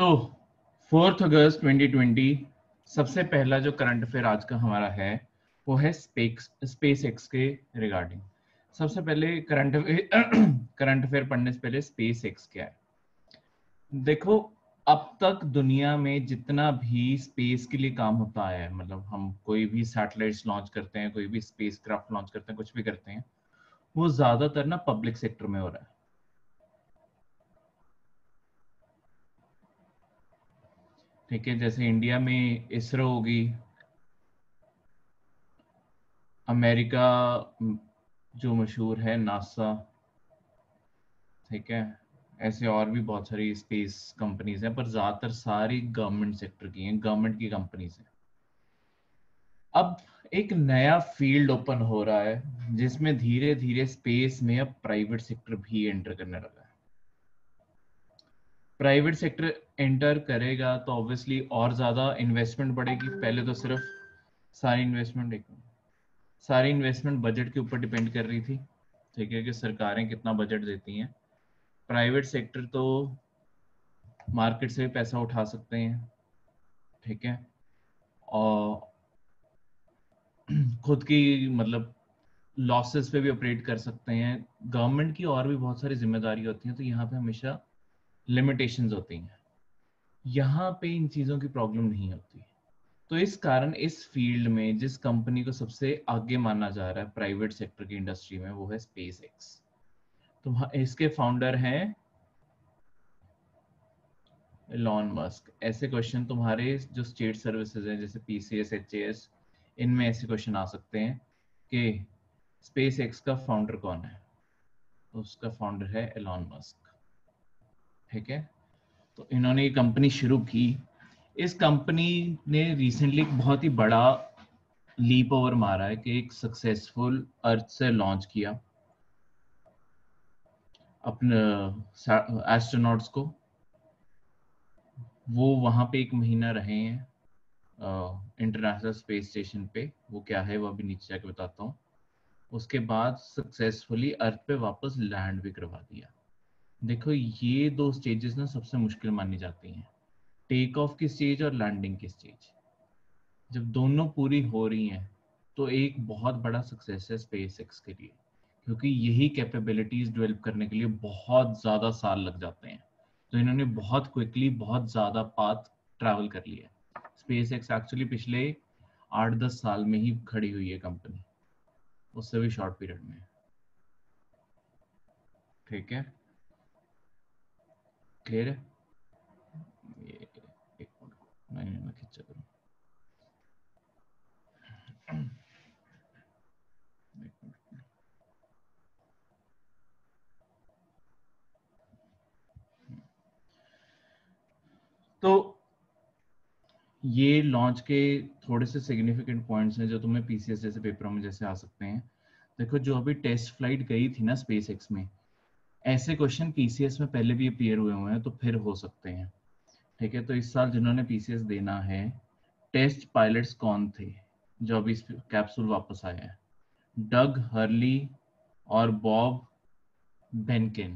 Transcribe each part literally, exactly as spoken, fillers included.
तो फोर्थ अगस्त twenty twenty सबसे पहला जो करंट अफेयर आज का हमारा है वो है स्पेस स्पेस एक्स के रिगार्डिंग। सबसे पहले करंट अफेयर करंट अफेयर पढ़ने से पहले स्पेस एक्स क्या है। देखो, अब तक दुनिया में जितना भी स्पेस के लिए काम होता है, मतलब हम कोई भी सैटेलाइट्स लॉन्च करते हैं, कोई भी स्पेस क्राफ्ट लॉन्च करते हैं, कुछ भी करते हैं, वो ज्यादातर ना पब्लिक सेक्टर में हो रहा है। ठीक है, जैसे इंडिया में इसरो होगी, अमेरिका जो मशहूर है नासा, ठीक है, ऐसे और भी बहुत सारी स्पेस कंपनीज हैं, पर ज्यादातर सारी गवर्नमेंट सेक्टर की हैं, गवर्नमेंट की कंपनीज हैं। अब एक नया फील्ड ओपन हो रहा है जिसमें धीरे धीरे स्पेस में अब प्राइवेट सेक्टर भी एंटर करने लगा है। प्राइवेट सेक्टर एंटर करेगा तो ऑब्वियसली और ज्यादा इन्वेस्टमेंट बढ़ेगी। पहले तो सिर्फ सारी इन्वेस्टमेंट एक सारी इन्वेस्टमेंट बजट के ऊपर डिपेंड कर रही थी, ठीक है, कि सरकारें कितना बजट देती हैं। प्राइवेट सेक्टर तो मार्केट से भी पैसा उठा सकते हैं, ठीक है, और खुद की मतलब लॉसेस पे भी ऑपरेट कर सकते हैं। गवर्नमेंट की और भी बहुत सारी जिम्मेदारी होती हैं, तो यहाँ पे हमेशा लिमिटेशंस होती हैं। यहाँ पे इन चीज़ों की प्रॉब्लम नहीं होती। तो इस कारण इस फील्ड में जिस कंपनी को सबसे आगे माना जा रहा है प्राइवेट सेक्टर की इंडस्ट्री में, वो है स्पेस एक्स। तो इसके फाउंडर हैं एलॉन मस्क। ऐसे क्वेश्चन तुम्हारे जो स्टेट सर्विसेज हैं जैसे पीसीएस, एचएएस, इनमें ऐसे क्वेश्चन आ सकते हैं कि स्पेस एक्स का फाउंडर कौन है। तो उसका फाउंडर है एलॉन मस्क, ठीक है। तो इन्होंने ये कंपनी शुरू की। इस कंपनी ने रिसेंटली एक बहुत ही बड़ा लीप ओवर मारा है कि एक सक्सेसफुल अर्थ से लॉन्च किया अपने एस्ट्रोनॉट्स को। वो वहां पे एक महीना रहे हैं इंटरनेशनल स्पेस स्टेशन पे। वो क्या है वो अभी नीचे जाके बताता हूँ। उसके बाद सक्सेसफुली अर्थ पे वापस लैंड भी करवा दिया। देखो, ये दो स्टेजेस ना सबसे मुश्किल मानी जाती हैं, टेक ऑफ की स्टेज और लैंडिंग की स्टेज। जब दोनों पूरी हो रही हैं तो एक बहुत बड़ा सक्सेस है स्पेस एक्स के लिए, क्योंकि यही कैपेबिलिटीज डेवलप करने के लिए बहुत ज़्यादा साल लग जाते हैं। तो इन्होंने बहुत क्विकली बहुत ज़्यादा पाथ ट्रैवल कर लिया। स्पेस एक्स एक्चुअली पिछले आठ दस साल में ही खड़ी हुई है कंपनी, उससे भी शॉर्ट पीरियड में, ठीक है, क्लियर है। ये एक मिनट नहीं मैं खींचा करूँ। तो ये लॉन्च के थोड़े से सिग्निफिकेंट पॉइंट्स हैं जो तुम्हें पीसीएस जैसे पेपरों में जैसे आ सकते हैं। देखो, जो अभी टेस्ट फ्लाइट गई थी ना स्पेस एक्स में, ऐसे क्वेश्चन पीसीएस में पहले भी अपीयर हुए हुए हैं, तो फिर हो सकते हैं, ठीक है। तो इस साल जिन्होंने पीसीएस देना है, टेस्ट पायलट्स कौन थे जो अभी इस कैप्सूल वापस आया है? डग हर्ली और बॉब बेनकिन,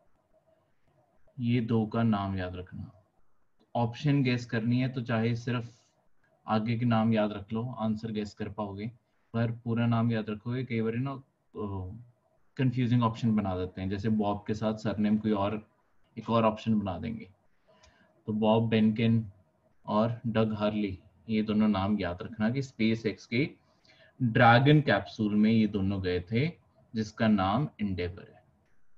ये दो का नाम याद रखना। ऑप्शन गेस करनी है तो चाहे सिर्फ आगे के नाम याद रख लो, आंसर गेस कर पाओगे, पर पूरा नाम याद रखोगे। कई बार ना कंफ्यूजिंग ऑप्शन बना देते हैं, जैसे बॉब के साथ सरनेम कोई और एक और ऑप्शन बना देंगे। तो बॉब बेनकिन और डग हार्ली, ये दोनों नाम याद रखना कि स्पेस एक्स के ड्रैगन कैप्सूल में ये दोनों गए थे, जिसका नाम एंडेवर है,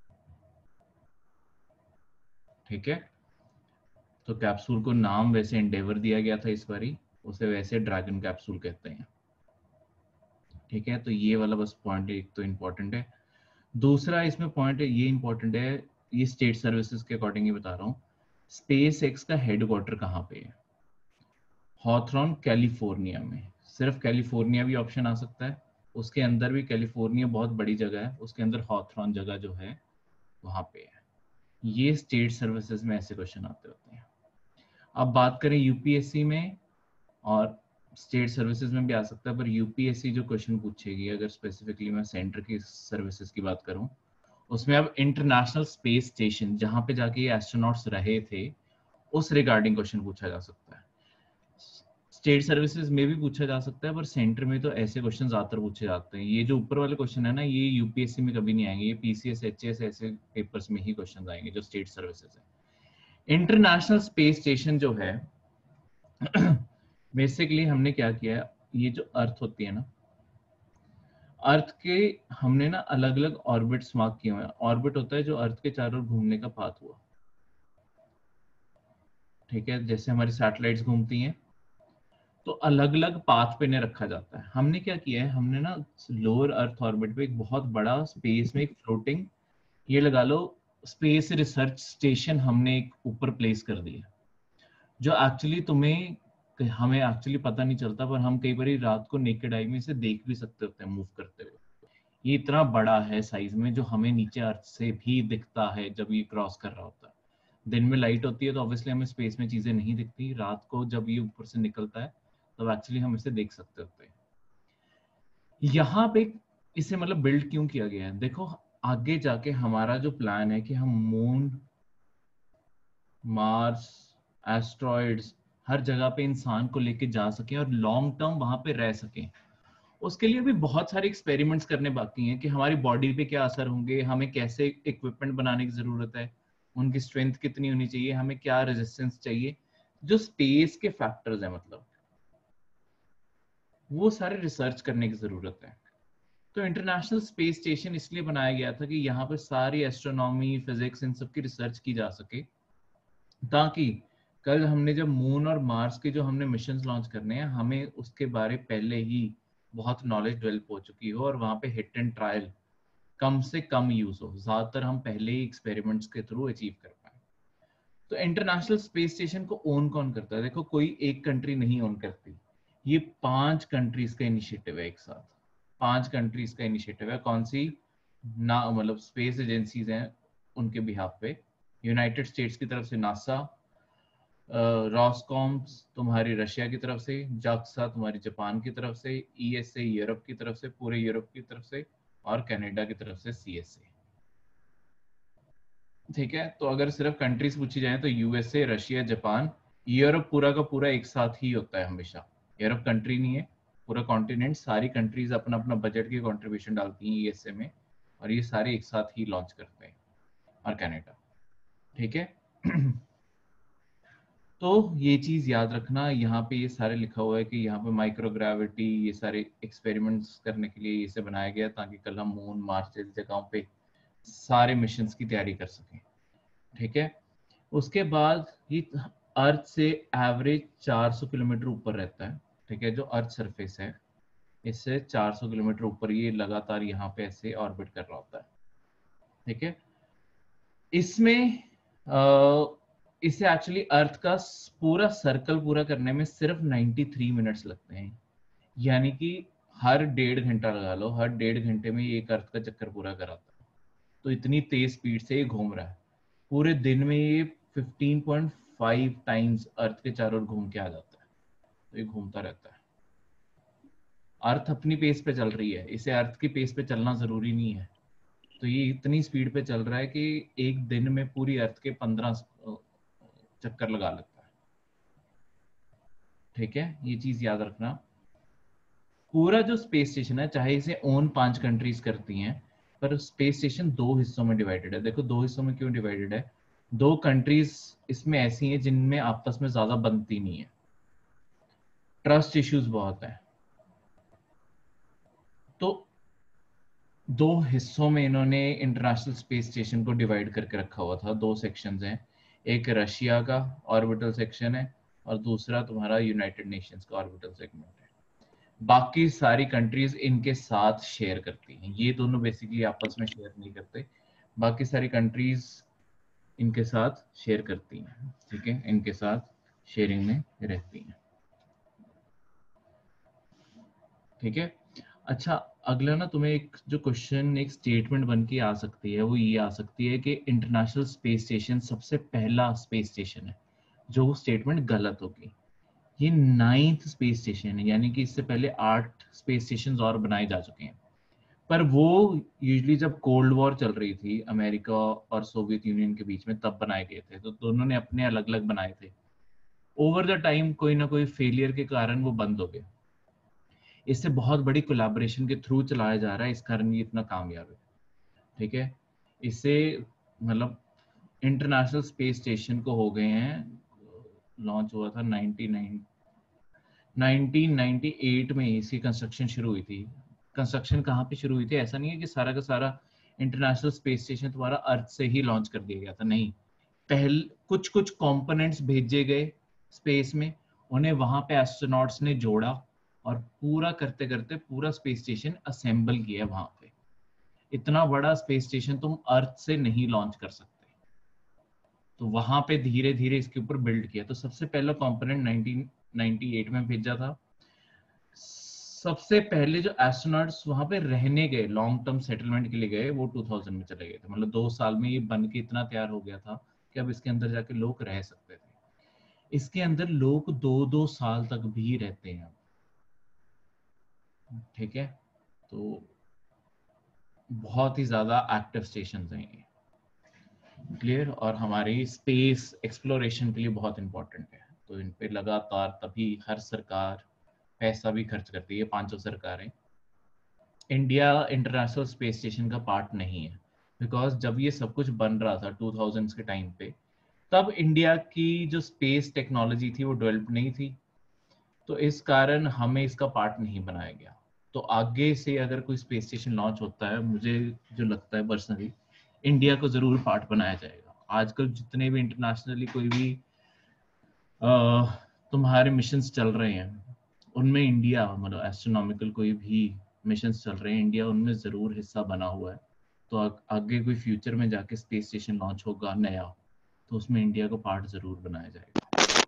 ठीक है। तो कैप्सूल को नाम वैसे एंडेवर दिया गया था इस बारी, उसे वैसे ड्रैगन कैप्सूल कहते हैं, ठीक है। तो ये वाला बस पॉइंट एक तो इम्पोर्टेंट है। दूसरा इसमें पॉइंट है, ये इम्पोर्टेंट है, ये स्टेट सर्विसेज के अकॉर्डिंग ही बता रहा हूँ। स्पेस एक्स का हेडक्वार्टर कहाँ पे है? हॉथरॉन कैलिफोर्निया में। सिर्फ कैलिफोर्निया भी ऑप्शन आ सकता है, उसके अंदर भी कैलिफोर्निया बहुत बड़ी जगह है, उसके अंदर हॉथरॉन जगह जो है वहां पे है। ये स्टेट सर्विसेज में ऐसे क्वेश्चन आते होते हैं। अब बात करें यूपीएससी में, और स्टेट सर्विसेज में भी आ सकता है, पर यूपीएससी जो क्वेश्चन पूछेगी, अगर स्पेसिफिकली मैं सेंटर की सर्विसेज की बात करूं, उसमें अब इंटरनेशनल स्पेस स्टेशन जहां पे जाके ये एस्ट्रोनॉट्स रहे थे, उस रिगार्डिंग क्वेश्चन पूछा जा सकता है। स्टेट सर्विसेज में भी पूछा जा सकता है, पर सेंटर में तो ऐसे क्वेश्चन ज्यादातर पूछे जाते हैं। ये जो ऊपर वाले क्वेश्चन है ना, ये यूपीएससी में कभी नहीं आएंगे, ये पीसीएस, एचएएस ऐसे पेपर्स में ही क्वेश्चन आएंगे जो स्टेट सर्विसेज है। इंटरनेशनल स्पेस स्टेशन जो है बेसिकली हमने क्या किया है, ये जो अर्थ होती है ना, अर्थ के हमने ना अलग अलग ऑर्बिट्स मार्क किए हुए हैं। ऑर्बिट होता है जो अर्थ के चारों ओर घूमने का पाथ हुआ, ठीक है, जैसे हमारी सैटेलाइट्स घूमती हैं, तो अलग अलग पाथ पे ने रखा जाता है। हमने क्या किया है, हमने ना लोअर अर्थ ऑर्बिट पे एक बहुत बड़ा स्पेस में एक फ्लोटिंग, ये लगा लो स्पेस रिसर्च स्टेशन हमने एक ऊपर प्लेस कर दिया, जो एक्चुअली तुम्हें हमें एक्चुअली पता नहीं चलता, पर हम कई बार रात को नेकेड आई में इसे देख भी सकते होते हैं मूव करते हुए। ये इतना बड़ा है साइज में, जो हमें नीचे अर्थ से भी दिखता है जब ये क्रॉस कर रहा होता है। दिन में लाइट होती है तो ऑब्वियसली हमें स्पेस में चीजें नहीं दिखती, रात को जब ये ऊपर से निकलता है तो एक्चुअली हम इसे देख सकते होते हैं। यहाँ पे इसे मतलब बिल्ड क्यों किया गया है, देखो आगे जाके हमारा जो प्लान है कि हम मून, मार्स, एस्ट्रॉइड्स, हर जगह पे इंसान को लेके जा सके और लॉन्ग टर्म वहां पे रह सके, उसके लिए भी बहुत सारे एक्सपेरिमेंट्स करने बाकी हैं कि हमारी बॉडी पे क्या असर होंगे, हमें कैसे इक्विपमेंट बनाने की जरूरत है, उनकी स्ट्रेंथ कितनी होनी चाहिए, हमें क्या रेजिस्टेंस चाहिए, जो स्पेस के फैक्टर्स हैं, मतलब वो सारे रिसर्च करने की जरूरत है। तो इंटरनेशनल स्पेस स्टेशन इसलिए बनाया गया था कि यहाँ पे सारी एस्ट्रोनॉमी, फिजिक्स, इन सब की रिसर्च की जा सके, ताकि कल हमने जब मून और मार्स के जो हमने मिशन लॉन्च करने हैं, हमें उसके बारे पहले ही बहुत नॉलेज डेवलप हो चुकी हो और वहां पे हिट एंड ट्रायल कम से कम यूज हो, ज्यादातर हम पहले ही एक्सपेरिमेंट्स के थ्रू अचीव कर पाए। तो इंटरनेशनल स्पेस स्टेशन को ओन कौन करता है, देखो कोई एक कंट्री नहीं ओन करती, ये पांच कंट्रीज का इनिशिएटिव है, एक साथ पांच कंट्रीज का इनिशिएटिव है। कौन सी ना, मतलब स्पेस एजेंसीज हैं उनके बिहाफ पे, यूनाइटेड स्टेट्स की तरफ से नासा, रॉसकॉम तुम्हारी रशिया की तरफ से, जाक्सा तुम्हारी जापान की तरफ से, ईएसए यूरोप की तरफ से, पूरे यूरोप की तरफ से, और कनाडा की तरफ से सीएसए। ठीक है, तो अगर सिर्फ कंट्रीज पूछी जाए तो यूएसए, रशिया, जापान, यूरोप पूरा का पूरा एक साथ ही होता है हमेशा। यूरोप कंट्री नहीं है, पूरा कॉन्टिनेंट, सारी कंट्रीज अपना अपना बजट की कंट्रीब्यूशन डालती हैं ईएसए में, और ये सारे एक साथ ही लॉन्च करते हैं, और कनाडा। ठीक है तो ये चीज याद रखना, यहाँ पे ये सारे लिखा हुआ है कि यहाँ पे माइक्रोग्रेविटी, ये सारे एक्सपेरिमेंट्स करने के लिए इसे बनाया गया, ताकि कल हम मून, मार्स जैसी जगहों पे सारे मिशंस की तैयारी कर सकें। ठीक है, उसके बाद ये अर्थ से एवरेज चार सौ किलोमीटर ऊपर रहता है। ठीक है, जो अर्थ सरफेस है इससे चार सौ किलोमीटर ऊपर ये लगातार यहाँ पे ऐसे ऑर्बिट कर रहा होता है। ठीक है, इसमें आ, इसे एक्चुअली अर्थ का पूरा सर्कल पूरा करने में सिर्फ तिरानवे मिनट्स लगते हैं, यानी कि हर डेढ़ घंटा लगा लो, हर डेढ़ घंटे में ये एक अर्थ का चक्कर पूरा कराता है। तो इतनी तेज स्पीड से ये घूम रहा है, पूरे दिन में ये पंद्रह पॉइंट पाँच टाइम्स अर्थ के चारों ओर घूम के आ जाता है। तो ये घूमता रहता है, अर्थ अपनी पेस पे चल रही है, इसे अर्थ की पेस पे चलना जरूरी नहीं है। तो ये इतनी स्पीड पे चल रहा है कि एक दिन में पूरी अर्थ के पंद्रह चक्कर लगा लेता है। ठीक है, ये चीज याद रखना। पूरा जो स्पेस स्टेशन है, चाहे इसे ओन पांच कंट्रीज करती हैं, पर स्पेस स्टेशन दो हिस्सों में डिवाइडेड है। देखो दो हिस्सों में क्यों डिवाइडेड है, दो कंट्रीज इसमें ऐसी हैं जिनमें आपस में ज्यादा बनती नहीं है, ट्रस्ट इश्यूज बहुत है। तो दो हिस्सों में इन्होंने इंटरनेशनल स्पेस स्टेशन को डिवाइड करके रखा हुआ था, दो सेक्शंस हैं, एक रशिया का ऑर्बिटल सेक्शन है और दूसरा तुम्हारा यूनाइटेड नेशंस का ऑर्बिटल सेगमेंट है। बाकी सारी कंट्रीज इनके साथ शेयर करती हैं, ये दोनों बेसिकली आपस में शेयर नहीं करते, बाकी सारी कंट्रीज इनके साथ शेयर करती हैं। ठीक है, इनके साथ शेयरिंग में रहती हैं। ठीक है, अच्छा अगला ना तुम्हें एक जो क्वेश्चन एक स्टेटमेंट बन के आ सकती है, वो ये आ सकती है कि इंटरनेशनल स्पेस स्टेशन सबसे पहला स्पेस स्टेशन है, जो स्टेटमेंट गलत होगी। ये नाइन्थ स्पेस स्टेशन है, यानी कि इससे पहले आठ स्पेस स्टेशन और बनाए जा चुके हैं। पर वो यूजुअली जब कोल्ड वॉर चल रही थी अमेरिका और सोवियत यूनियन के बीच में, तब बनाए गए थे। तो दोनों ने अपने अलग अलग बनाए थे। ओवर द टाइम कोई ना कोई फेलियर के कारण वो बंद हो गए। इससे बहुत बड़ी कोलैबोरेशन के थ्रू चलाया जा रहा है, इस कारण ये इतना कामयाब है। ठीक है, इससे मतलब इंटरनेशनल स्पेस स्टेशन को हो गए हैं, लॉन्च हुआ था ninety nine nineteen ninety eight में इसकी कंस्ट्रक्शन शुरू हुई थी। कंस्ट्रक्शन कहाँ पे शुरू हुई थी, ऐसा नहीं है कि सारा का सारा इंटरनेशनल स्पेस स्टेशन तुम्हारा अर्थ से ही लॉन्च कर दिया गया था, नहीं। पहले कुछ कुछ कंपोनेंट्स भेजे गए स्पेस में, उन्हें वहां पे एस्ट्रोनॉट्स ने जोड़ा और पूरा करते करते पूरा स्पेस स्टेशन असेंबल किया वहां पे। इतना बड़ा स्पेस स्टेशन तुम अर्थ से नहीं लॉन्च कर सकते, तो वहां पे धीरे धीरे इसके ऊपर बिल्ड किया। तो सबसे पहला कंपोनेंट नाइनटीन नाइंटी एट में भेजा था। सबसे पहले जो एस्ट्रोनॉट्स वहां पे रहने गए, लॉन्ग टर्म सेटलमेंट के लिए गए, वो टू थाउज़ेंड में चले गए थे। मतलब दो साल में ये बन के इतना तैयार हो गया था कि अब इसके अंदर जाके लोग रह सकते थे। इसके अंदर लोग दो दो साल तक भी रहते हैं। ठीक है, तो बहुत ही ज्यादा एक्टिव स्टेशन हैं ये, क्लियर। और हमारी स्पेस एक्सप्लोरेशन के लिए बहुत इंपॉर्टेंट है। तो इन पे लगातार तभी हर सरकार पैसा भी खर्च करती है, पांचों सरकारें। इंडिया इंटरनेशनल स्पेस स्टेशन का पार्ट नहीं है, बिकॉज जब ये सब कुछ बन रहा था टू थाउज़ेंड्स के टाइम पे, तब इंडिया की जो स्पेस टेक्नोलॉजी थी वो डेवलप नहीं थी, तो इस कारण हमें इसका पार्ट नहीं बनाया गया। तो आगे से अगर कोई स्पेस स्टेशन लॉन्च होता है, मुझे जो लगता है पर्सनली, इंडिया को जरूर पार्ट बनाया जाएगा। आजकल जितने भी इंटरनेशनली कोई भी अ, तुम्हारे मिशंस चल रहे हैं, उनमें इंडिया, मतलब एस्ट्रोनॉमिकल कोई भी मिशंस चल रहे हैं, इंडिया उनमें जरूर हिस्सा बना हुआ है। तो आ, आगे कोई फ्यूचर में जाके स्पेस स्टेशन लॉन्च होगा नया, तो उसमें इंडिया को पार्ट जरूर बनाया जाएगा।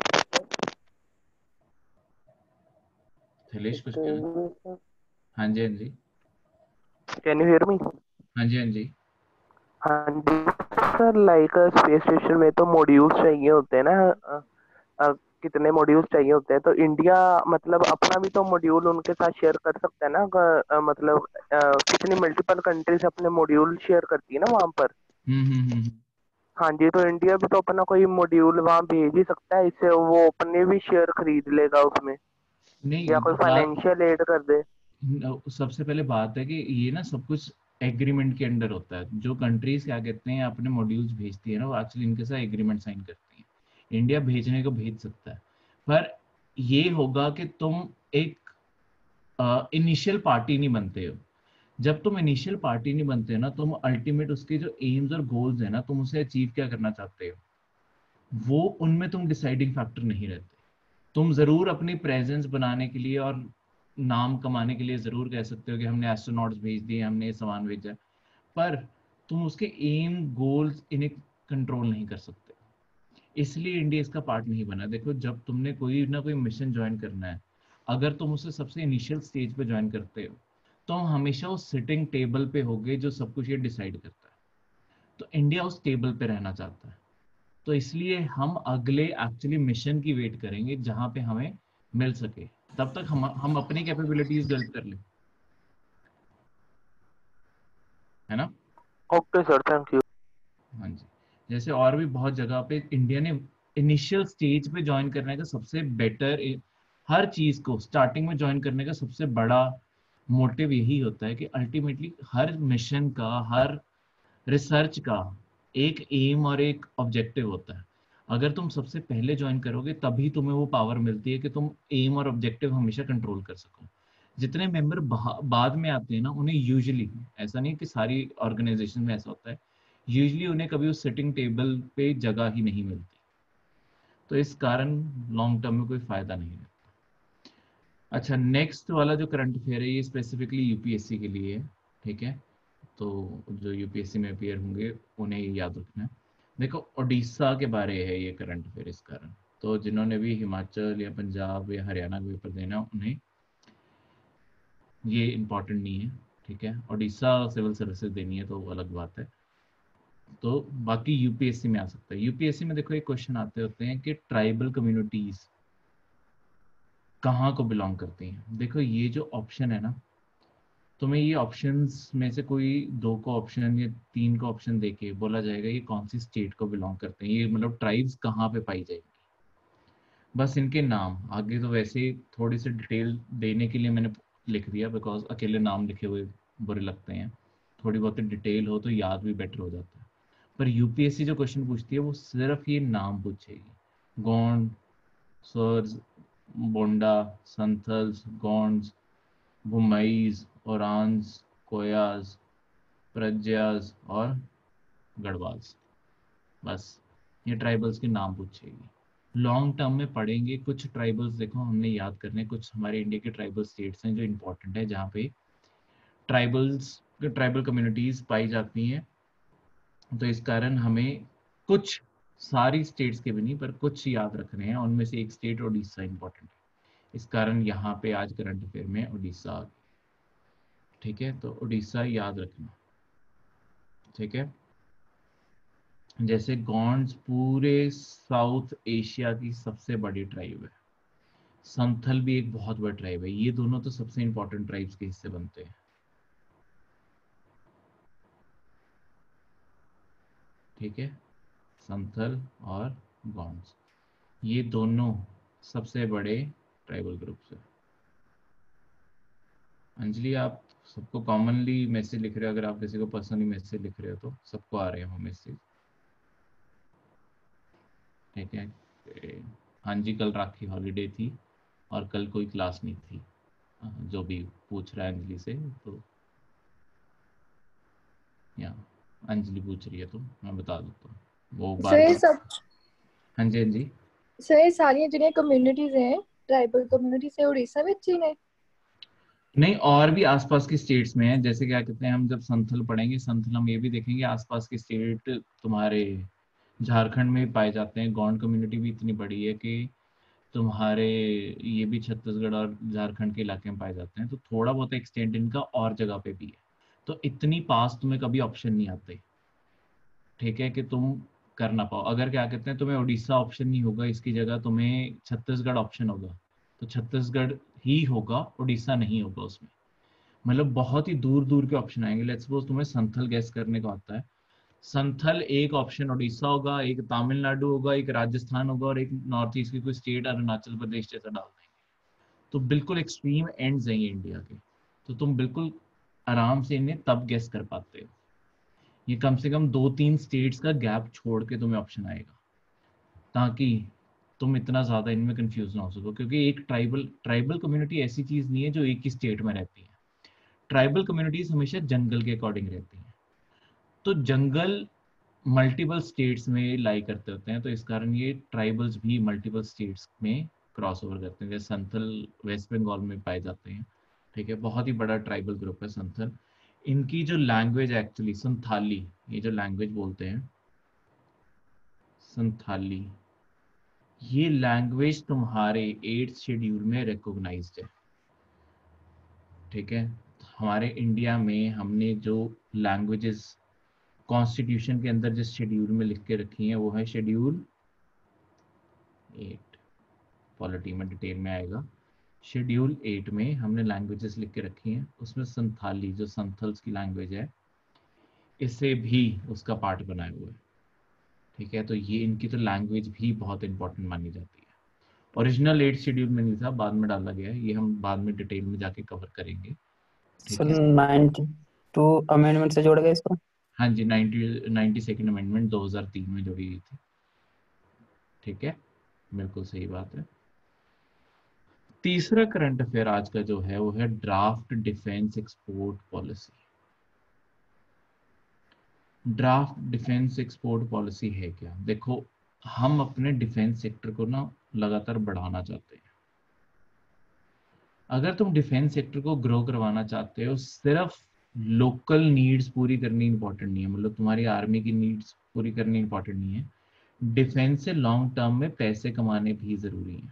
थिलेश कुछ कहना? हाँ जी, हाँ जी। Can you hear me? हाँ जी, हाँ जी। हाँ जी सर, लाइक स्पेस स्टेशन में तो मॉड्यूल्स चाहिए होते हैं ना। अ, अ, कितने मॉड्यूल्स चाहिए होते हैं, तो इंडिया मतलब अपना भी तो मॉड्यूल उनके साथ शेयर कर सकता है ना। अगर, अ, मतलब अ, कितनी मल्टीपल कंट्रीज अपने मॉड्यूल शेयर करती है ना वहां पर। हम्म हम्म हम्म। हाँ जी, तो इंडिया भी तो अपना कोई मॉड्यूल वहां भेज ही सकता है, इससे वो अपने भी शेयर खरीद लेगा उसमें, या नहीं, कोई बात फाइनेंशियल एड कर दे। न- सबसे पहले बात है कि ये ना सब कुछ एग्रीमेंट के अंडर होता है। जो कंट्रीज क्या कहते हैं अपने मॉड्यूल्स भेजती है ना, वो एक्चुअली इनके साथ एग्रीमेंट साइन करती है। इंडिया भेजने को भेज सकता है, पर ये होगा कि तुम एक इनिशियल पार्टी नहीं बनते हो। जब तुम इनिशियल पार्टी नहीं बनते हो ना, तुम अल्टीमेट उसके जो एम्स और गोल्स है ना, तुम उसे अचीव क्या करना चाहते हो, वो उनमें तुम डिसाइडिंग फैक्टर नहीं रहते। तुम जरूर अपनी प्रेजेंस बनाने के लिए और नाम कमाने के लिए जरूर कह सकते हो कि हमने एस्ट्रोनॉट्स भेज दिए, हमने ये सामान भेजा, पर तुम उसके एम गोल्स इन्हें कंट्रोल नहीं कर सकते। इसलिए इंडिया इसका पार्ट नहीं बना। देखो, जब तुमने कोई ना कोई मिशन ज्वाइन करना है, अगर तुम उसे सबसे इनिशियल स्टेज पे ज्वाइन करते हो, तो हम हमेशा उस सिटिंग टेबल पे होगे जो सब कुछ ये डिसाइड करता है। तो इंडिया उस टेबल पे रहना चाहता है। तो इसलिए हम अगले एक्चुअली मिशन की वेट करेंगे जहां पे हमें मिल सके। तब तक हम हम अपनी कैपेबिलिटीज डेवलप कर लें, है ना। Okay sir, thank you. हाँ जी। जैसे और भी बहुत जगह पे इंडिया ने इनिशियल स्टेज पे ज्वाइन करने का सबसे बेटर, हर चीज को स्टार्टिंग में ज्वाइन करने का सबसे बड़ा मोटिव यही होता है कि अल्टीमेटली हर मिशन का, हर रिसर्च का एक एम और एक ऑब्जेक्टिव होता है। अगर तुम सबसे पहले ज्वाइन करोगे, तभी तुम्हें वो पावर मिलती है कि तुम एम और ऑब्जेक्टिव हमेशा कंट्रोल कर सको। जितने मेंबर बाद में आते हैं ना, उन्हें यूजुअली, ऐसा नहीं कि सारी ऑर्गेनाइजेशन में ऐसा होता है, यूजुअली उन्हें कभी उस सिटिंग टेबल पे जगह ही नहीं मिलती। तो इस कारण लॉन्ग टर्म में कोई फायदा नहीं है। अच्छा, नेक्स्ट वाला जो करंट अफेयर है, ये स्पेसिफिकली यूपीएससी के लिए है। ठीक है, तो जो यूपीएससी में अपियर होंगे उन्हें ये याद रखना है। देखो, उड़ीसा के बारे है ये करंट अफेयर इस कारण। तो जिन्होंने भी हिमाचल या पंजाब या हरियाणा का पेपर देना, उन्हें ये इम्पोर्टेंट नहीं है। ठीक है, उड़ीसा सिविल सर्विसेज देनी है तो अलग बात है। तो बाकी यूपीएससी में आ सकता है। यूपीएससी में देखो, एक क्वेश्चन आते होते हैं कि ट्राइबल कम्युनिटीज कहाँ को बिलोंग करती हैं। देखो, ये जो ऑप्शन है ना, तुम्हें ये ऑप्शंस में से कोई दो को ऑप्शन या तीन को ऑप्शन देके बोला जाएगा ये कौन सी स्टेट को बिलोंग करते हैं, ये मतलब ट्राइब्स कहाँ पे पाई जाएगी, बस इनके नाम। आगे तो वैसे ही थोड़ी सी डिटेल देने के लिए मैंने लिख दिया, बिकॉज अकेले नाम लिखे हुए बुरे लगते हैं, थोड़ी बहुत डिटेल हो तो याद भी बेटर हो जाता है। पर यूपीएससी जो क्वेश्चन पूछती है वो सिर्फ ये नाम पूछेगी, गोंड, सर्स, बोंडा, संथल्स, गोंड्स, भूमईज, ओरांस, कोयाज, प्रज्याज और गढ़वाल्स, बस ये ट्राइबल्स के नाम पूछेगी। लॉन्ग टर्म में पढ़ेंगे कुछ ट्राइबल्स, देखो हमने याद करने, कुछ हमारे इंडिया के ट्राइबल स्टेट्स हैं जो इंपॉर्टेंट है, जहाँ पे ट्राइबल्स ट्राइबल कम्युनिटीज पाई जाती हैं। तो इस कारण हमें कुछ, सारी स्टेट्स के भी नहीं पर कुछ याद रखने हैं, उनमें से एक स्टेट उड़ीसा इंपॉर्टेंट है, इस कारण यहाँ पे आज करंट अफेयर में उड़ीसा आ गया। ठीक है, तो उड़ीसा याद रखना। ठीक है, जैसे गॉन्ड्स पूरे साउथ एशिया की सबसे बड़ी ट्राइब है, संथल भी एक बहुत बड़ा ट्राइब है, ये दोनों तो सबसे इंपॉर्टेंट ट्राइब्स के हिस्से बनते हैं। ठीक है, संथल और गॉन्ड्स ये दोनों सबसे बड़े ट्राइबल ग्रुप्स है। अंजलि आप सबको कॉमनली मैसेज लिख रहे हो, अगर आप किसी को पर्सनली मैसेज लिख रहे हो तो सबको आ रहे हो मैसेज। ठीक है, हाँ जी, कल राखी हॉलीडे थी और कल कोई क्लास नहीं थी, जो भी पूछ रहा है अंजलि से, तो या अंजलि पूछ रही है तो मैं बता देता हूँ वो बार सर बार। सब हाँ जी, हाँ जी सर सारी जिन्हें कम्युनिटीज हैं ट्राइबल कम्युनिटी से उड़ीसा में ही ने नहीं, और भी आसपास की स्टेट्स में है, जैसे क्या कहते हैं, हम जब संथल पढ़ेंगे संथल हम ये भी देखेंगे आसपास के स्टेट तुम्हारे झारखंड में पाए जाते हैं, गौंड कम्युनिटी भी इतनी बड़ी है कि तुम्हारे ये भी छत्तीसगढ़ और झारखंड के इलाके में पाए जाते हैं, तो थोड़ा बहुत एक्सटेंट इनका और जगह पे भी है, तो इतनी पास तुम्हें कभी ऑप्शन नहीं आते। ठीक है, कि तुम कर ना पाओ, अगर क्या कहते हैं तुम्हें उड़ीसा ऑप्शन नहीं होगा, इसकी जगह तुम्हें छत्तीसगढ़ ऑप्शन होगा, तो छत्तीसगढ़ ही होगा, उड़ीसा नहीं होगा उसमें, मतलब बहुत ही दूर दूर के ऑप्शन आएंगे। लेट्स सपोज तुम्हें संथल गैस करने का आता है, संथल एक ऑप्शन उड़ीसा होगा, एक तमिलनाडु होगा, एक राजस्थान होगा और एक नॉर्थ ईस्ट की कोई स्टेट अरुणाचल प्रदेश जैसा डाल देंगे, तो बिल्कुल एक्सट्रीम एंड्स हैं ये इंडिया के, तो तुम बिल्कुल आराम से इन्हें तब गेस कर पाते हो, ये कम से कम दो तीन स्टेट्स का गैप छोड़ के तुम्हें ऑप्शन आएगा, ताकि तुम इतना ज्यादा इनमें कंफ्यूज ना हो सको, क्योंकि एक ट्राइबल ट्राइबल कम्युनिटी ऐसी चीज नहीं है जो एक ही स्टेट में रहती है, ट्राइबल कम्युनिटीज हमेशा जंगल के अकॉर्डिंग रहती हैं, तो जंगल मल्टीपल स्टेट्स में लाई करते होते हैं, तो इस कारण ये ट्राइबल्स भी मल्टीपल स्टेट्स में क्रॉस ओवर करते हैं, जैसे संथल वेस्ट बंगाल में पाए जाते हैं। ठीक है, बहुत ही बड़ा ट्राइबल ग्रुप है संथल। इनकी जो लैंग्वेज एक्चुअली संथाली, ये जो लैंग्वेज बोलते हैं संथाली, ये लैंग्वेज तुम्हारे एट्थ शेड्यूल में रिकॉग्नाइज्ड है। ठीक है, हमारे इंडिया में हमने जो लैंग्वेजेस कॉन्स्टिट्यूशन के अंदर जिस शेड्यूल में लिख के रखी हैं वो है शेड्यूल एट, पॉलिटी में डिटेल में आएगा, शेड्यूल एट में हमने लैंग्वेजेस लिख के रखी हैं, उसमें संथाली जो संथल्स की लैंग्वेज है इसे भी उसका पार्ट बनाया हुआ है। ठीक है, तो ये इनकी तो लैंग्वेज भी बहुत इंपॉर्टेंट मानी जाती है, ओरिजिनल एट शेड्यूल में नहीं था, बाद में डाला गया है, ये हम बाद में डिटेल में जाके कवर करेंगे। ठीक है, नाइंटी टू अमेंडमेंट से जोड़ गए इसको। हाँ जी, नाइंटी नाइंटी सेकेंड अमेंडमेंट दो हज़ार तीन में जोड़ी गई थी। ठीक है, बिल्कुल सही बात है। तीसरा करंट अफेयर आज का जो है वो है draft defence export policy. Draft defence export policy है क्या? देखो, हम अपने डिफेंस सेक्टर को ना लगातार बढ़ाना चाहते हैं। अगर तुम डिफेंस सेक्टर को ग्रो करवाना चाहते हो, सिर्फ लोकल नीड्स पूरी करनी इंपॉर्टेंट नहीं है, मतलब तुम्हारी आर्मी की नीड्स पूरी करनी इंपॉर्टेंट नहीं है, डिफेंस से लॉन्ग टर्म में पैसे कमाने भी जरूरी है।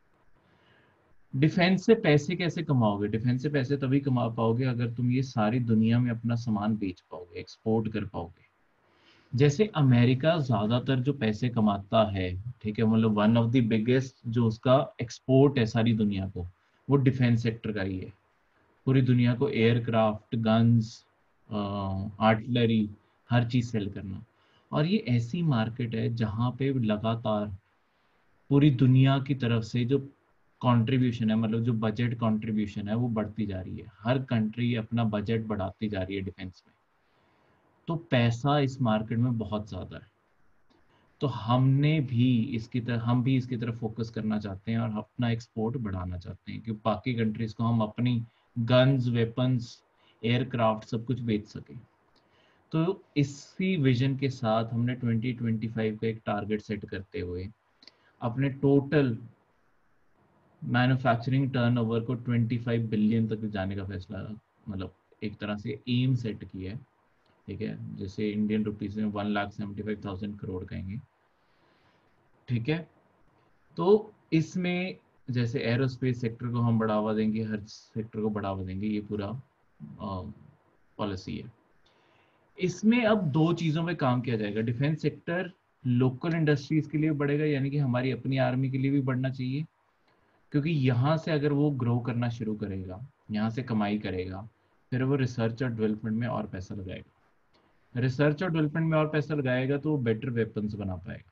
डिफेंस से पैसे कैसे कमाओगे? डिफेंस से पैसे तभी कमा पाओगे अगर तुम ये सारी दुनिया में अपना सामान बेच पाओगे, एक्सपोर्ट कर पाओगे। जैसे अमेरिका ज्यादातर जो पैसे कमाता है, ठीक है, मतलब वन ऑफ द बिगेस्ट जो उसका एक्सपोर्ट है सारी दुनिया को, वो डिफेंस सेक्टर का ही है। पूरी दुनिया को एयरक्राफ्ट, गन्स, आर्टिलरी, हर चीज सेल करना। और ये ऐसी मार्केट है जहाँ पे लगातार पूरी दुनिया की तरफ से जो कंट्रीब्यूशन है, मतलब जो बजट कंट्रीब्यूशन है, वो बढ़ती जा रही है। हर कंट्री अपना बजट बढ़ाती जा रही है डिफेंस में, तो पैसा इस मार्केट में बहुत ज्यादा है। तो हमने भी इसकी तरफ हम भी इसकी तरफ फोकस करना चाहते हैं और अपना एक्सपोर्ट बढ़ाना चाहते हैं कि बाकी कंट्रीज को हम अपनी गन्स, वेपन्स, एयरक्राफ्ट सब कुछ बेच सकें। तो इसी विजन के साथ हमने ट्वेंटी ट्वेंटी फाइव का एक टारगेट सेट करते हुए अपने टोटल मैन्युफैक्चरिंग टर्नओवर को पच्चीस बिलियन तक जाने का फैसला, मतलब एक तरह से एम सेट किया है। ठीक है, जैसे इंडियन रुपीस में one lakh seventy five thousand crore कहेंगे। ठीक है, तो इसमें जैसे एरोस्पेस सेक्टर को हम बढ़ावा देंगे, हर सेक्टर को बढ़ावा देंगे, ये पूरा पॉलिसी है। इसमें अब दो चीजों पे काम किया जाएगा। डिफेंस सेक्टर लोकल इंडस्ट्रीज के लिए बढ़ेगा, यानी कि हमारी अपनी आर्मी के लिए भी बढ़ना चाहिए, क्योंकि यहाँ से अगर वो ग्रो करना शुरू करेगा, यहाँ से कमाई करेगा, फिर वो रिसर्च और डेवलपमेंट में और पैसा लगाएगा। रिसर्च और डेवलपमेंट में और पैसा लगाएगा तो वो बेटर वेपन्स बना पाएगा।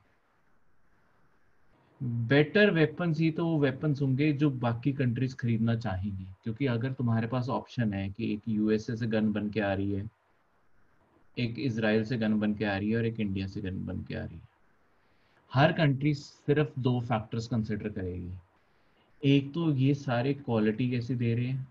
बेटर वेपन्स ही तो वो वेपन्स होंगे जो बाकी कंट्रीज खरीदना चाहेंगी, क्योंकि अगर तुम्हारे पास ऑप्शन है कि एक यूएसए से गन बन के आ रही है, एक इजराइल से गन बन के आ रही है और एक इंडिया से गन बन के आ रही है, हर कंट्री सिर्फ दो फैक्टर्स कंसिडर करेगी। एक तो ये सारे क्वालिटी कैसी दे रहे हैं,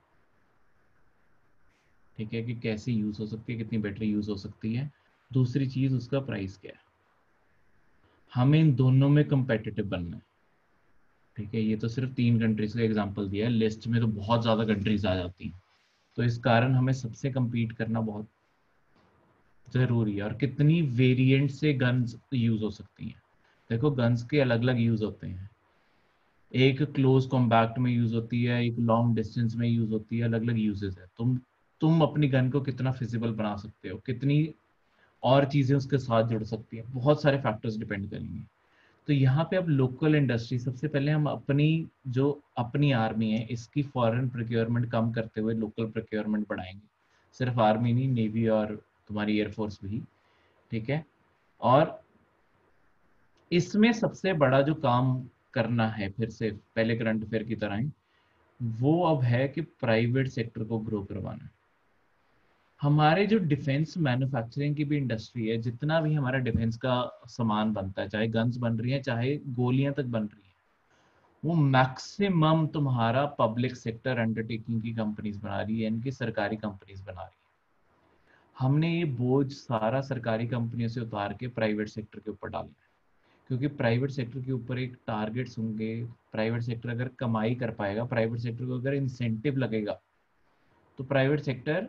ठीक है, कि कैसे यूज हो सकती है, कितनी बेटर यूज हो सकती है। दूसरी चीज उसका प्राइस क्या है। हमें इन दोनों में कंपेटिटिव बनना है। ठीक है, ये तो सिर्फ तीन कंट्रीज का एग्जांपल दिया है, लिस्ट में तो बहुत ज्यादा कंट्रीज आ जाती हैं। तो इस कारण हमें सबसे compete करना बहुत जरूरी है। और कितनी वेरिएंट से गन्स यूज हो सकती हैं। देखो, गन्स के अलग अलग यूज होते हैं। एक क्लोज कॉम्बैक्ट में यूज होती है, एक लॉन्ग डिस्टेंस में यूज होती है, अलग अलग यूजेस है। तुम तुम अपनी गन को कितना फिजिबल बना सकते हो, कितनी और चीजें उसके साथ जुड़ सकती हैं, बहुत सारे फैक्टर्स डिपेंड करेंगे। तो यहाँ पे अब लोकल इंडस्ट्री, सबसे पहले हम अपनी जो अपनी आर्मी है इसकी फॉरेन प्रोक्योरमेंट कम करते हुए लोकल प्रोक्योरमेंट बढ़ाएंगे। सिर्फ आर्मी नहीं, नेवी और तुम्हारी एयरफोर्स भी। ठीक है, और इसमें सबसे बड़ा जो काम करना है, फिर से पहले करंट अफेयर की तरह ही, वो अब है कि प्राइवेट सेक्टर को ग्रो करवाना है। हमारे जो डिफेंस मैन्युफैक्चरिंग की भी इंडस्ट्री है, जितना भी हमारा डिफेंस का सामान बनता है, चाहे गन्स बन रही है, चाहे गोलियां तक बन रही है, वो मैक्सिमम तुम्हारा पब्लिक सेक्टर अंडरटेकिंग की कंपनीज बना रही है, इनकी सरकारी कंपनीज बना रही है। हमने ये बोझ सारा सरकारी कंपनियों से उतार के प्राइवेट सेक्टर के ऊपर डालना है, क्योंकि प्राइवेट सेक्टर के ऊपर एक टारगेट्स होंगे। प्राइवेट सेक्टर अगर कमाई कर पाएगा, प्राइवेट सेक्टर को अगर इंसेंटिव लगेगा, तो प्राइवेट सेक्टर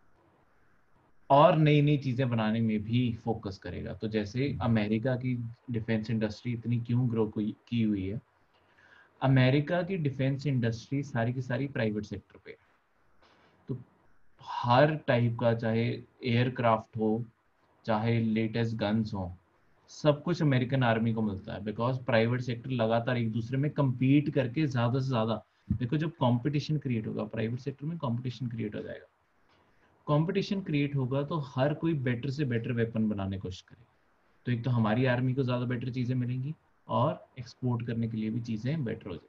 और नई नई चीजें बनाने में भी फोकस करेगा। तो जैसे अमेरिका की डिफेंस इंडस्ट्री इतनी क्यों ग्रो की हुई है, अमेरिका की डिफेंस इंडस्ट्री सारी की सारी प्राइवेट सेक्टर पे है। तो हर टाइप का, चाहे एयरक्राफ्ट हो, चाहे लेटेस्ट गन्स हो, सब कुछ अमेरिकन आर्मी को मिलता है, बिकॉज प्राइवेट सेक्टर लगातार एक दूसरे में compete करके ज्यादा से ज्यादा, देखो जब कंपटीशन क्रिएट होगा प्राइवेट सेक्टर में, कंपटीशन क्रिएट हो जाएगा। कंपटीशन क्रिएट होगा तो हर कोई बेटर से बेटर वेपन बनाने की कोशिश करेगा। तो एक तो हमारी आर्मी को ज्यादा बेटर चीजें मिलेंगी और एक्सपोर्ट करने के लिए भी चीजें बेटर हो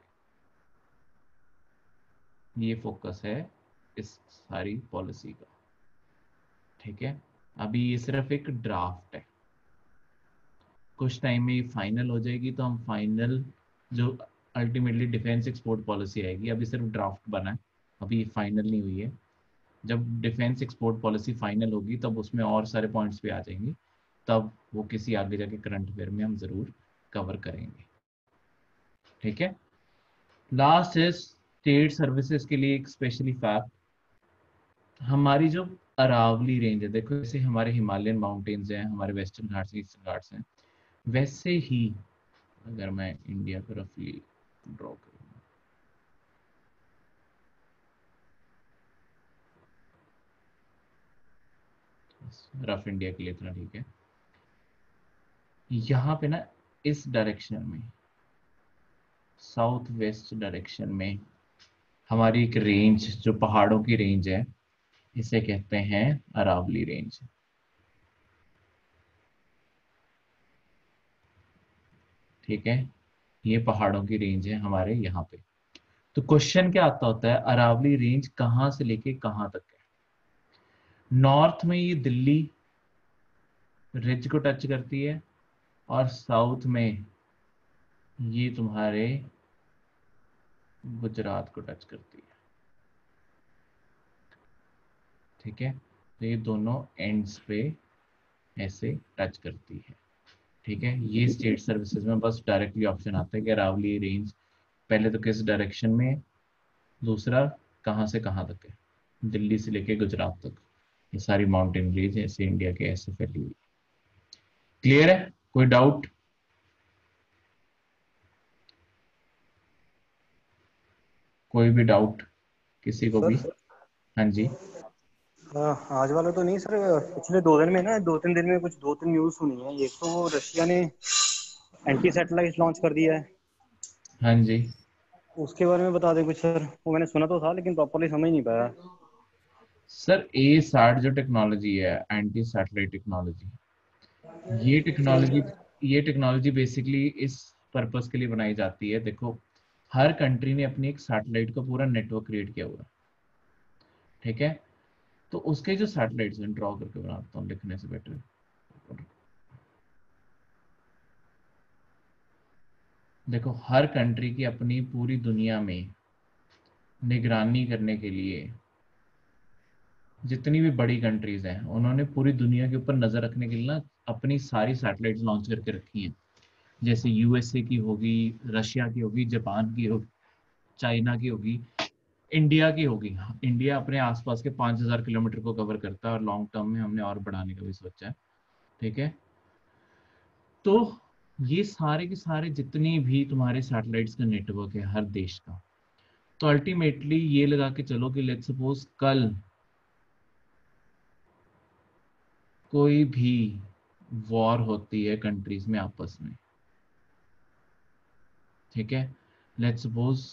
जाएगी। ये फोकस है इस सारी पॉलिसी का। ठीक है, अभी ये सिर्फ एक ड्राफ्ट है, कुछ टाइम में ये फाइनल हो जाएगी, तो हम फाइनल जो अल्टीमेटली डिफेंस एक्सपोर्ट पॉलिसी आएगी, अभी सिर्फ ड्राफ्ट बना है, अभी ये फाइनल नहीं हुई है। जब डिफेंस एक्सपोर्ट पॉलिसी फाइनल होगी तब उसमें और सारे पॉइंट्स भी आ जाएंगे, तब वो किसी आगे जाके करंट अफेयर में हम जरूर कवर करेंगे। ठीक है, लास्ट है स्टेट सर्विसेज के लिए एक स्पेशली फैक्ट। हमारी जो अरावली रेंज है, देखो जैसे हमारे हिमालयन माउंटेन्स हैं, हमारे वेस्टर्न घाट्स, ईस्टर्न घाट्स हैं, वैसे ही अगर मैं इंडिया को रफली ड्रॉ करूँ, रफ इंडिया के लिए इतना ठीक है, यहाँ पे ना इस डायरेक्शन में, साउथ वेस्ट डायरेक्शन में हमारी एक रेंज जो पहाड़ों की रेंज है, इसे कहते हैं अरावली रेंज। ठीक है, ये पहाड़ों की रेंज है हमारे यहाँ पे। तो क्वेश्चन क्या आता होता है, अरावली रेंज कहाँ से लेके कहाँ तक है? नॉर्थ में ये दिल्ली रिज को टच करती है, और साउथ में ये तुम्हारे गुजरात को टच करती है। ठीक है, तो ये दोनों एंड्स पे ऐसे टच करती है। ठीक है, ये स्टेट सर्विसेज में बस डायरेक्टली ऑप्शन आता है कि अरावली रेंज पहले तो किस डायरेक्शन में है, दूसरा कहाँ से कहाँ तक है, दिल्ली से लेके गुजरात तक ये सारी माउंटेन रेंज ऐसे इंडिया के ऐसे फैली हुई। क्लियर है? कोई डाउट? कोई भी डाउट किसी को भी? सर हाँ जी। हाँ, आज वाला तो नहीं सर, पिछले दो दिन में ना दो तीन दिन में कुछ दो तीन न्यूज़ सुनी है। एक तो रशिया ने एंटी सैटेलाइट लॉन्च कर दिया है, हाँ जी उसके बारे में बता दें कुछ सर। वो मैंने सुना तो था लेकिन प्रॉपर्ली समझ नहीं पाया। सर, ए सैट जो टेक्नोलॉजी है, एंटी सैटेलाइट टेक्नोलॉजी, ये टेक्नोलॉजी ये टेक्नोलॉजी बेसिकली इस पर्पस के लिए बनाई जाती है। देखो, हर कंट्री ने अपनी एक सैटेलाइट का पूरा नेटवर्क क्रिएट किया हुआ है। ठीक है, तो उसके जो सैटेलाइट्स हैं, ड्रॉ करके बनाता हूँ लिखने से बेटर। देखो, हर कंट्री की अपनी पूरी दुनिया में निगरानी करने के लिए, जितनी भी बड़ी कंट्रीज हैं उन्होंने पूरी दुनिया के ऊपर नजर रखने के लिए ना अपनी सारी सैटेलाइट्स लॉन्च करके रखी हैं। जैसे यूएसए की होगी, रशिया की होगी, जापान की होगी, चाइना की होगी, इंडिया की होगी। इंडिया अपने आसपास के पाँच हज़ार किलोमीटर को कवर करता है और लॉन्ग टर्म में हमने और बढ़ाने का भी सोचा है। ठीक है, तो ये सारे के सारे जितने भी तुम्हारे सैटेलाइट्स का नेटवर्क है हर देश का, तो अल्टीमेटली ये लगा के चलो कि लेट्स सपोज कल कोई भी वॉर होती है कंट्रीज में आपस में। ठीक है, लेट्स सपोज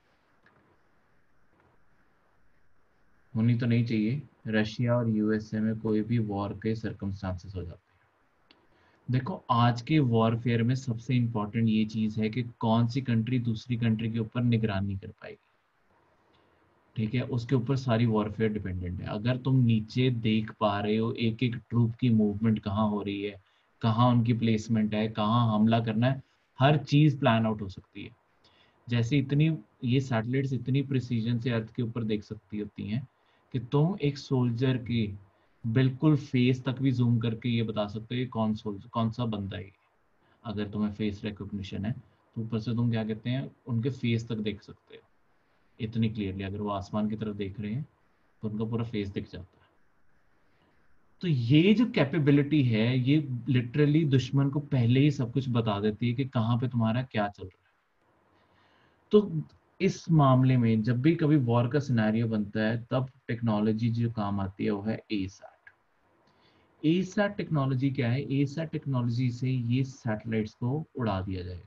होनी तो नहीं चाहिए, रशिया और यूएसए में कोई भी वॉर के सर्कमस्टांसेस हो जाते हैं। देखो, आज के वॉरफेयर में सबसे इंपॉर्टेंट ये चीज है कि कौन सी कंट्री दूसरी कंट्री के ऊपर निगरानी कर पाएगी। ठीक है, उसके ऊपर सारी वॉरफेयर डिपेंडेंट है। अगर तुम नीचे देख पा रहे हो एक एक ट्रूप की मूवमेंट कहाँ हो रही है, कहाँ उनकी प्लेसमेंट है, कहाँ हमला करना है, हर चीज प्लान आउट हो सकती है। जैसे इतनी ये सैटेलाइट्स इतनी प्रिसीजन से अर्थ के ऊपर देख सकती होती हैं कि तुम एक सोल्जर की बिल्कुल फेस तक भी जूम करके ये बता सकते हो ये कौन सोल्जर, कौन सा बंदा है। अगर तुम्हें फेस रिकॉग्निशन है तो ऊपर से तुम क्या कहते हैं, उनके फेस तक देख सकते हो इतनी क्लियरली। अगर वो आसमान की तरफ देख रहे हैं तो उनका पूरा फेस दिख जाता है। तो ये जो कैपेबिलिटी है ये लिटरली दुश्मन को पहले ही सब कुछ बता देती है कि कहाँ पे तुम्हारा क्या चल रहा है। तो इस मामले में जब भी कभी वॉर का सिनेरियो बनता है तब टेक्नोलॉजी जो काम आती है वो है ASAT. ASAT technology क्या है? ए सैट टेक्नोलॉजी से ये सैटेलाइट्स को उड़ा दिया जाएगा।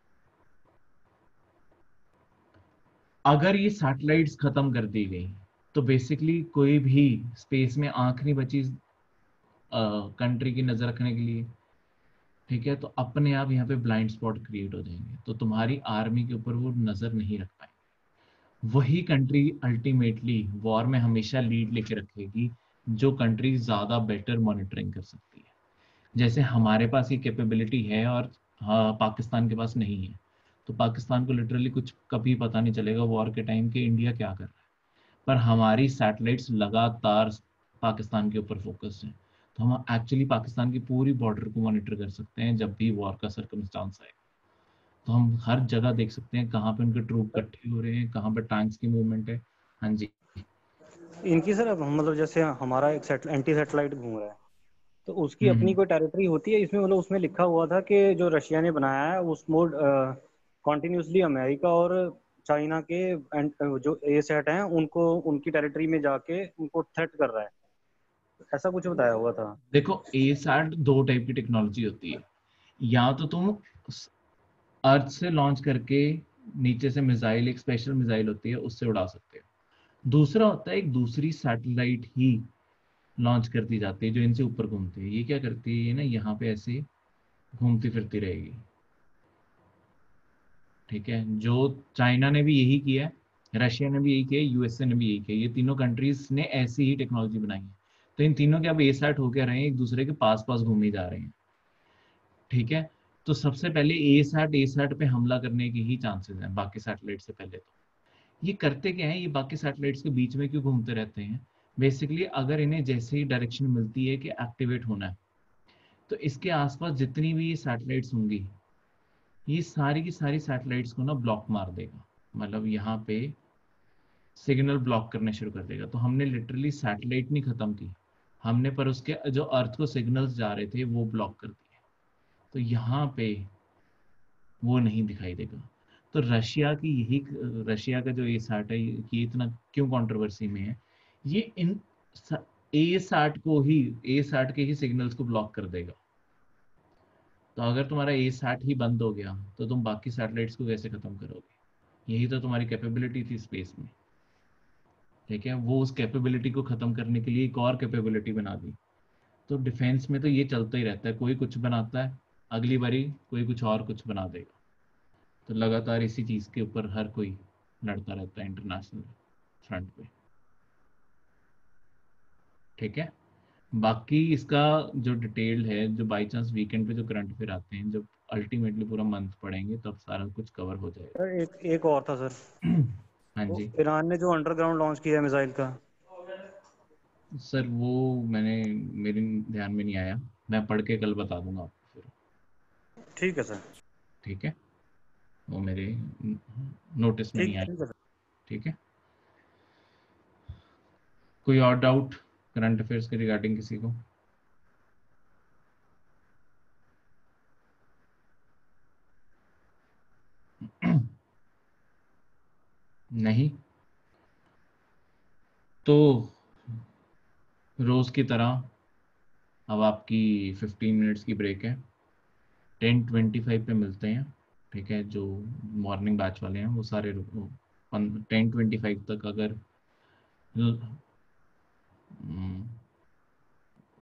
अगर ये सैटेलाइट्स खत्म कर दी गई तो बेसिकली कोई भी स्पेस में आंख नहीं बची कंट्री की नजर रखने के लिए। ठीक है, तो अपने आप यहाँ पे ब्लाइंड स्पॉट क्रिएट हो जाएंगे, तो तुम्हारी आर्मी के ऊपर वो नजर नहीं रख पाएंगे। वही कंट्री अल्टीमेटली वॉर में हमेशा लीड लेके रखेगी जो कंट्री ज्यादा बेटर मॉनिटरिंग कर सकती है। जैसे हमारे पास ये कैपेबिलिटी है और हाँ, पाकिस्तान के पास नहीं है, तो पाकिस्तान को लिटरली कुछ कभी पता नहीं चलेगा वॉर के टाइम के इंडिया क्या कर रहा है। पर हमारी सैटेलाइट्स लगातार पाकिस्तान के ऊपर फोकस है, तो हम एक्चुअली पाकिस्तान की पूरी बॉर्डर को मॉनिटर कर सकते हैं जब भी वॉर का सर्कमस्टांस आए। तो हम हर जगह देख सकते हैं कहाँ पे उनके ट्रूप इकट्ठे हो रहे हैं, कहाँ पे टैंक्स की मूवमेंट है। हाँ जी। इनकी सर मतलब जैसे हमारा एक सेट, एंटी सैटेलाइट घूम रहा है तो उसकी हम्म अपनी हम्म। कोई टेरिटरी होती है इसमें? मतलब उसमें लिखा हुआ था कि जो रशिया ने बनाया है उस मोड कॉन्टिन्यूसली अमेरिका और चाइना के and, जो ए सेट हैं उनको उनकी टेरिटरी में जाके उनको थ्रेट कर रहा है, ऐसा कुछ बताया हुआ था। देखो, ए सैट दो टाइप की टेक्नोलॉजी होती है। या तो तुम अर्थ से लॉन्च करके नीचे से मिसाइल, एक स्पेशल मिसाइल होती है, उससे उड़ा सकते हो। दूसरा होता है एक दूसरी सैटेलाइट ही लॉन्च कर दी जाती है जो इनसे ऊपर घूमती है। ये क्या करती है, ये ना यहाँ पे ऐसे घूमती फिरती रहेगी, ठीक है। जो चाइना ने भी यही किया है, रशिया ने भी यही किया है, यूएसए ने भी यही किया है। ये तीनों कंट्रीज ने ऐसी ही टेक्नोलॉजी बनाई है। तो इन तीनों के अब ए सैट होकर रहे हैं, एक दूसरे के पास पास घूमे जा रहे हैं, ठीक है। तो सबसे पहले ए सैट ए सैट पे हमला करने के ही चांसेस हैं बाकी सैटेलाइट से पहले। तो ये करते क्या है, ये बाकी सैटेलाइट्स के बीच में क्यों घूमते रहते हैं? बेसिकली अगर इन्हें जैसे ही डायरेक्शन मिलती है कि एक्टिवेट होना है, तो इसके आसपास जितनी भी ये सैटेलाइट्स होंगी, ये सारी की सारी सैटेलाइट्स को ना ब्लॉक मार देगा। मतलब यहाँ पे सिग्नल ब्लॉक करने शुरू कर देगा। तो हमने लिटरली सैटेलाइट नहीं खत्म की, हमने पर उसके जो अर्थ को सिग्नल्स जा रहे थे वो ब्लॉक कर दिए। तो यहाँ पे वो नहीं दिखाई देगा। तो रशिया की यही, रशिया का जो ए सैट है ये इतना क्यों कंट्रोवर्सी में है, ये इन ए सैट को ही, ए सैट के ही सिग्नल्स को ब्लॉक कर देगा। तो अगर तुम्हारा ए सैट ही बंद हो गया तो तुम बाकी सैटेलाइट्स को कैसे खत्म करोगे? यही तो तुम्हारी कैपेबिलिटी थी स्पेस में, ठीक है। वो उस कैपेबिलिटी को खत्म करने के लिए एक और कैपेबिलिटी बना दी। तो डिफेंस में तो ये चलता ही रहता है, कोई कुछ बनाता है, अगली बारी कोई कुछ और कुछ बना देगा। तो लगातार इसी चीज के ऊपर हर कोई लड़ता रहता है इंटरनेशनल फ्रंट पे, ठीक है। बाकी इसका जो डिटेल है, जो बाई चांस वीकेंड पे जो करंट अफेयर आते हैं, जब अल्टीमेटली पूरा मंथ पढ़ेंगे तब सारा कुछ कवर हो जाएगा। सर एक एक और था सर, हाँ वो जी ईरान ने जो अंडरग्राउंड लॉन्च किया है मिसाइल का। सर, वो मैंने, मेरे ध्यान में नहीं आया, मैं पढ़ के कल बता दूंगा आपको फिर। ठीक है सर। ठीक है, वो मेरे नोटिस में नहीं ठीक आया। ठीक है सर। ठीक है, कोई और डाउट करंट अफेयर्स के रिगार्डिंग किसी को? नहीं तो रोज की तरह अब आपकी फिफ्टीन मिनट्स की ब्रेक है, टेन ट्वेंटी फाइव पे मिलते हैं, ठीक है। जो मॉर्निंग बैच वाले हैं वो सारे टेन ट्वेंटी फाइव तक अगर